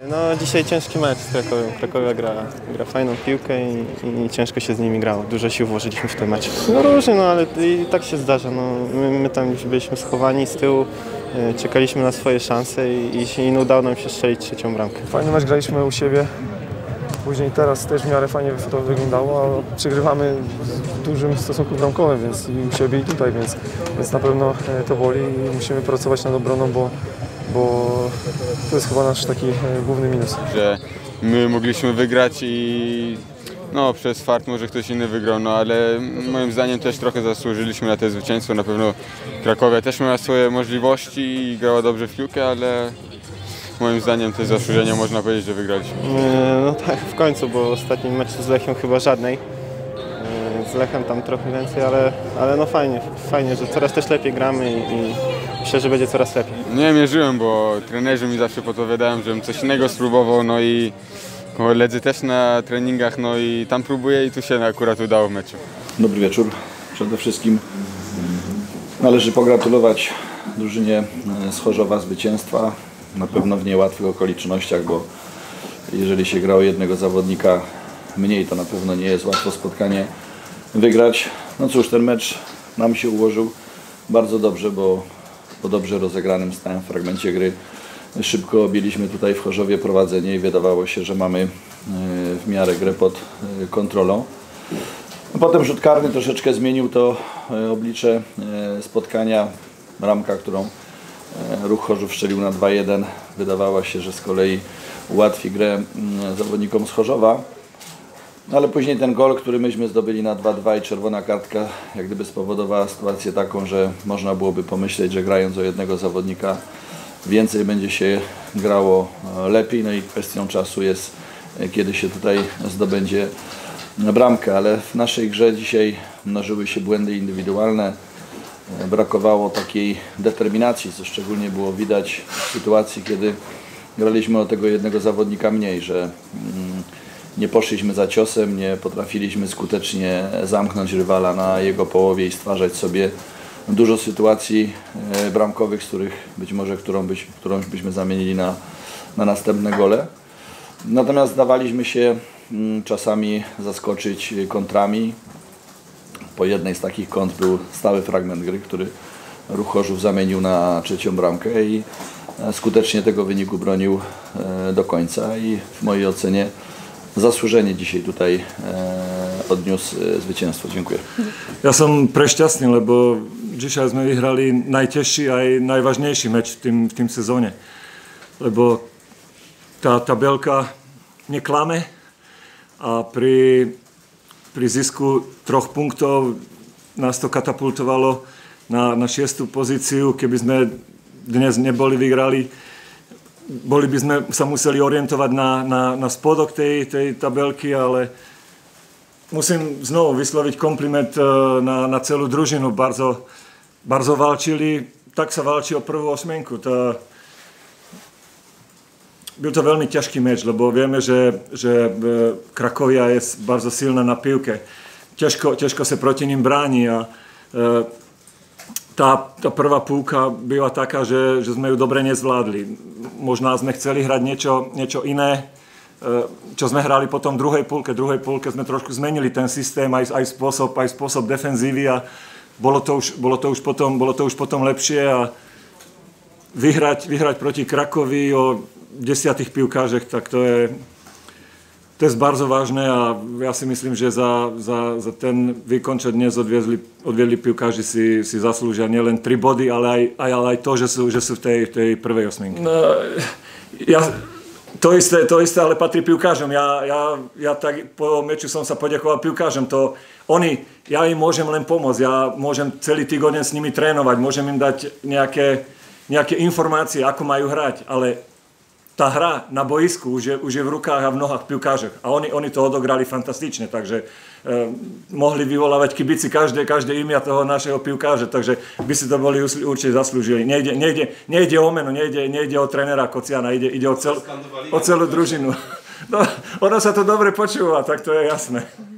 No dzisiaj ciężki mecz z Krakowią. Krakowia gra fajną piłkę i ciężko się z nimi grało. Dużo sił włożyliśmy w ten mecz. No różnie, no ale i tak się zdarza. No, my tam już byliśmy schowani z tyłu, czekaliśmy na swoje szanse i nie udało nam się strzelić trzecią bramkę. Fajny mecz graliśmy u siebie. Później teraz też w miarę fajnie to wyglądało, a przegrywamy w dużym stosunku bramkowym, więc i u siebie i tutaj, więc na pewno to boli i musimy pracować nad obroną, bo to jest chyba nasz taki główny minus. Że my mogliśmy wygrać i no, przez fart może ktoś inny wygrał, no ale moim zdaniem też trochę zasłużyliśmy na to zwycięstwo. Na pewno Krakowia też miała swoje możliwości i grała dobrze w piłkę, ale moim zdaniem to zasłużenie można powiedzieć, że wygraliśmy. No tak, w końcu, bo ostatni mecz z Lechią chyba żadnej. Z Lechem tam trochę więcej, ale no fajnie, że coraz też lepiej gramy i myślę, że będzie coraz lepiej. Nie mierzyłem, bo trenerzy mi zawsze podpowiadają, żebym coś innego spróbował, no i koledzy też na treningach, no i tam próbuję i tu się akurat udało w meczu. Dobry wieczór. Przede wszystkim należy pogratulować drużynie z Chorzowa zwycięstwa. Na pewno w niełatwych okolicznościach, bo jeżeli się gra o jednego zawodnika mniej, to na pewno nie jest łatwo spotkanie wygrać. No cóż, ten mecz nam się ułożył bardzo dobrze, bo po dobrze rozegranym stałym fragmencie gry szybko objęliśmy tutaj w Chorzowie prowadzenie i wydawało się, że mamy w miarę grę pod kontrolą. Potem rzut karny troszeczkę zmienił to oblicze spotkania. Bramka, którą Ruch Chorzów strzelił na 2-1, wydawała się, że z kolei ułatwi grę zawodnikom z Chorzowa. Ale później ten gol, który myśmy zdobyli na 2-2 i czerwona kartka, jak gdyby spowodowała sytuację taką, że można byłoby pomyśleć, że grając o jednego zawodnika więcej będzie się grało lepiej. No i kwestią czasu jest, kiedy się tutaj zdobędzie bramkę. Ale w naszej grze dzisiaj mnożyły się błędy indywidualne. Brakowało takiej determinacji, co szczególnie było widać w sytuacji, kiedy graliśmy o tego jednego zawodnika mniej, że nie poszliśmy za ciosem, nie potrafiliśmy skutecznie zamknąć rywala na jego połowie i stwarzać sobie dużo sytuacji bramkowych, z których być może którąś byśmy zamienili na następne gole. Natomiast dawaliśmy się czasami zaskoczyć kontrami. Po jednej z takich kont był stały fragment gry, który Ruch Chorzów zamienił na trzecią bramkę i skutecznie tego wyniku bronił do końca i w mojej ocenie zasłużenie dzisiaj tutaj odniósł zwycięstwo. Dziękuję. Ja som prešťastný, lebo dzisiaj sme vyhrali najťažší aj najvážnejší meč v tým sezóne. Lebo tá tabelka neklame a pri zisku 3 punktov nás to katapultovalo na 6. pozíciu. Keby sme dnes neboli vyhrali, boli by sme sa museli orientovať na spodok tej tabelky, ale musím znovu vysloviť kompliment na celú družinu. Bardzo walczyli, tak sa walczy o prvú osmienku. Byl to veľmi ťažký meč, lebo vieme, že Krakovia je bardzo silná na pivke. Ťažko sa proti ním bráni a tá prvá púlka byla taká, že sme ju dobre nezvládli. Možná sme chceli hrať niečo iné, čo sme hrali potom v druhej púlke sme trošku zmenili ten systém, aj spôsob defenzívy a bolo to už potom lepšie a vyhrať proti Krakovi o 10 piłkarzach, tak to jest bardzo ważne a ja si myslím, že za ten výkon, čo dnes odviedli piłkarzy si zaslúžia nielen 3 body, ale aj to, že sú v tej prvej osmienke. No, to isté ale patrí piłkarzom. Ja tak po meču som sa poďakoval piłkarzom. Ja im môžem len pomôcť. Ja môžem celý týždeň s nimi trénovať, môžem im dať nejaké informácie, ako majú hrať, ale tá hra na boisku už je v rukách a v nohách piłkarzach. A oni to odograli fantastične, takže mohli vyvolávať kibici každé imię toho našeho piłkarza, takže by si to boli určite zaslúžili. Nejde o meno, nejde o trénera Kociana, ide o celú družinu. No, ono sa to dobre počúva, tak to je jasné.